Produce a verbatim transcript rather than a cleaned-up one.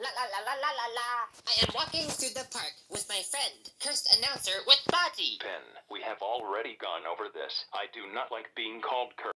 La la la la la la la. I am walking through the park with my friend, cursed announcer with Bati. Pen, we have already gone over this. I do not like being called cursed.